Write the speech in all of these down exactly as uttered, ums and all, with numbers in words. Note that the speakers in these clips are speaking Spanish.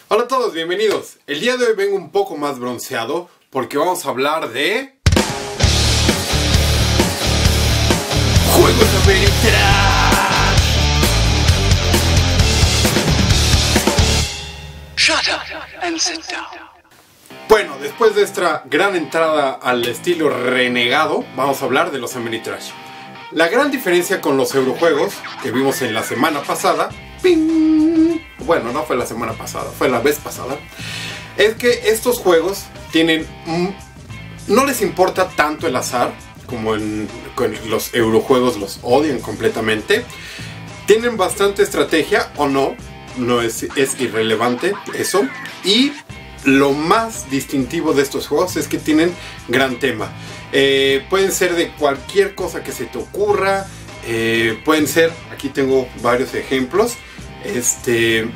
Hola a todos, bienvenidos. El día de hoy vengo un poco más bronceado porque vamos a hablar de... ¡Juegos Ameritrash! Shut up and sit down. Bueno, después de esta gran entrada al estilo renegado, vamos a hablar de los Ameritrash. La gran diferencia con los eurojuegos que vimos en la semana pasada, ¡ping! Bueno, no fue la semana pasada, fue la vez pasada, es que estos juegos tienen, no les importa tanto el azar, como en, en los eurojuegos los odian completamente. Tienen bastante estrategia, o no, no es, es irrelevante eso. Y lo más distintivo de estos juegos es que tienen gran tema. Eh, pueden ser de cualquier cosa que se te ocurra. Eh, pueden ser, aquí tengo varios ejemplos. Este,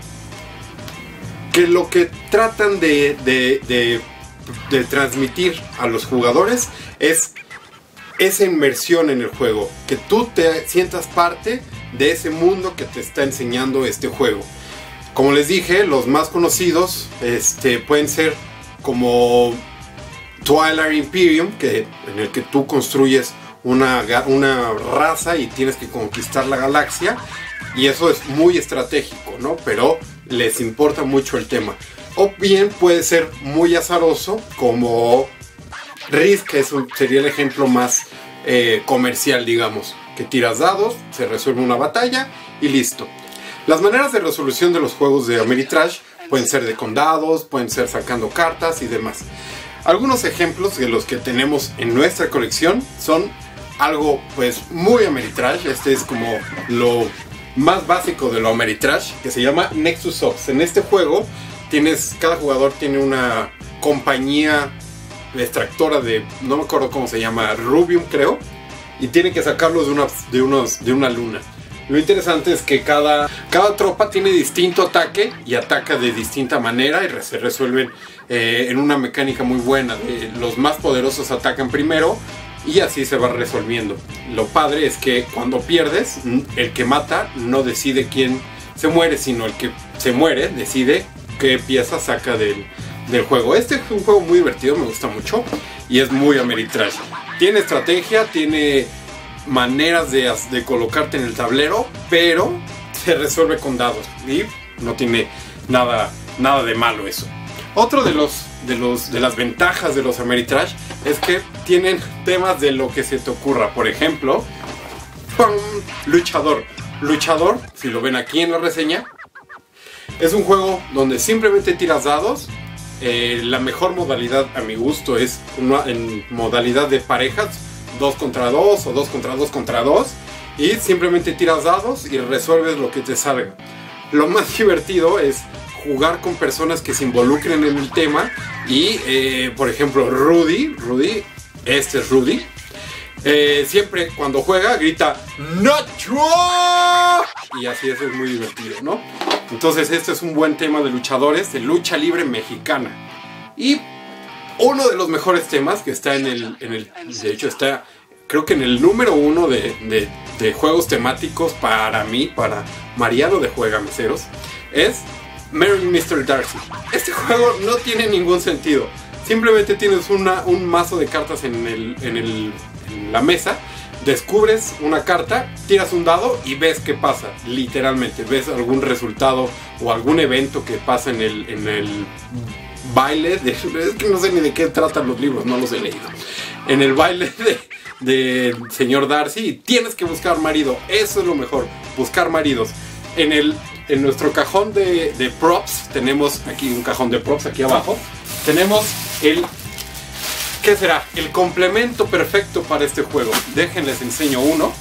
que lo que tratan de, de, de, de transmitir a los jugadores es esa inmersión en el juego. Que tú te sientas parte de ese mundo que te está enseñando este juego. Como les dije, los más conocidos este, pueden ser como Twilight Imperium, que, en el que tú construyes una, una raza y tienes que conquistar la galaxia. Y eso es muy estratégico, ¿no? Pero les importa mucho el tema. O bien puede ser muy azaroso, como Risk, que es un, sería el ejemplo más eh, comercial, digamos. Que tiras dados, se resuelve una batalla y listo. Las maneras de resolución de los juegos de Ameritrash pueden ser de condados, pueden ser sacando cartas y demás. Algunos ejemplos de los que tenemos en nuestra colección son algo pues muy Ameritrash. Este es como lo más básico de lo Ameritrash, que se llama Nexus Ops. En este juego tienes, cada jugador tiene una compañía extractora de, no me acuerdo cómo se llama, Rubium creo, y tiene que sacarlos de una, de unos, de una luna. Lo interesante es que cada, cada tropa tiene distinto ataque y ataca de distinta manera y se resuelven eh, en una mecánica muy buena. Eh, los más poderosos atacan primero y así se va resolviendo. Lo padre es que cuando pierdes, el que mata no decide quién se muere, sino el que se muere decide qué pieza saca del, del juego. Este es un juego muy divertido, me gusta mucho y es muy Ameritrash. Tiene estrategia, tiene maneras de, de colocarte en el tablero, pero se resuelve con dados y no tiene nada, nada de malo eso. Otro de los, de los de las ventajas de los Ameritrash es que tienen temas de lo que se te ocurra. Por ejemplo, ¡pum! Luchador. Luchador, si lo ven aquí en la reseña, es un juego donde simplemente tiras dados. Eh, la mejor modalidad a mi gusto es una, en modalidad de parejas, dos contra dos o dos contra dos contra dos, y simplemente tiras dados y resuelves lo que te salga. Lo más divertido es jugar con personas que se involucren en el tema y eh, por ejemplo Rudy, Rudy, este es Rudy, eh, siempre cuando juega grita ¡Nacho! Y así es, es muy divertido, ¿no? Entonces este es un buen tema de luchadores, de lucha libre mexicana. Y uno de los mejores temas que está en el, en el de hecho está creo que en el número uno de, de, de juegos temáticos para mí, para Mariano de Juegameseros, es Marry mister Darcy. Este juego no tiene ningún sentido. Simplemente tienes una, un mazo de cartas en, el, en, el, en la mesa, descubres una carta, tiras un dado y ves qué pasa. Literalmente, ves algún resultado o algún evento que pasa en el, en el baile de, es que no sé ni de qué tratan los libros, no los he leído. En el baile de, de señor Darcy, y tienes que buscar marido. Eso es lo mejor, buscar maridos. En el en nuestro cajón de, de props, tenemos aquí un cajón de props aquí abajo. Tenemos el, ¿qué será? El complemento perfecto para este juego. Déjenles enseño uno.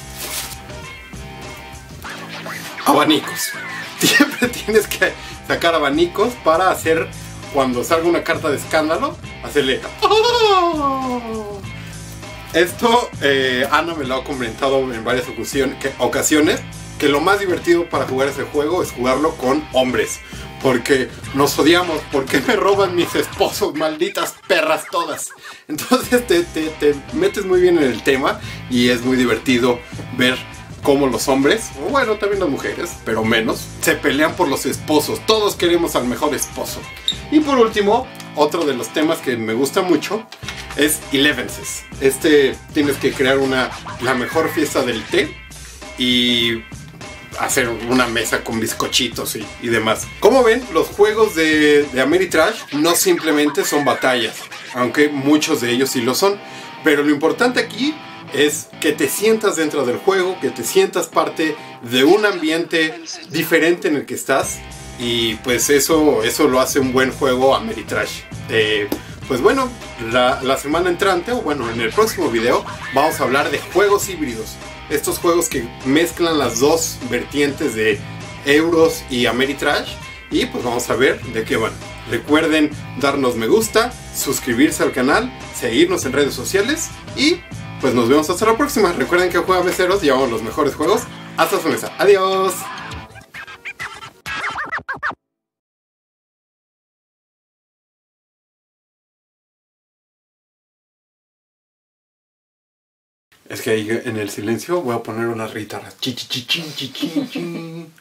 Abanicos. Siempre tienes que sacar abanicos para hacer, cuando salga una carta de escándalo, hacerle ¡oh! Esto eh, Ana me lo ha comentado en varias ocasiones, que lo más divertido para jugar ese juego es jugarlo con hombres, porque nos odiamos, porque me roban mis esposos, malditas perras todas. Entonces te, te, te metes muy bien en el tema y es muy divertido ver cómo los hombres, o bueno, también las mujeres, pero menos, se pelean por los esposos. Todos queremos al mejor esposo. Y por último, otro de los temas que me gusta mucho es Elevenses. Este, tienes que crear una, la mejor fiesta del té y hacer una mesa con bizcochitos y, y demás. Como ven, los juegos de, de Ameritrash no simplemente son batallas, aunque muchos de ellos sí lo son. Pero lo importante aquí es que te sientas dentro del juego, que te sientas parte de un ambiente diferente en el que estás. Y pues eso, eso lo hace un buen juego Ameritrash. Eh, pues bueno, la, la semana entrante, o bueno, en el próximo video, vamos a hablar de juegos híbridos. Estos juegos que mezclan las dos vertientes de Euros y Ameritrash. Y pues vamos a ver de qué van. Recuerden darnos me gusta, suscribirse al canal, seguirnos en redes sociales y pues nos vemos hasta la próxima. Recuerden que en Juega Meseros llevamos los mejores juegos hasta su mesa. ¡Adiós! Es que ahí en el silencio voy a poner unas guitarras. Chi, chi, chi, chi, chi, chi, chi.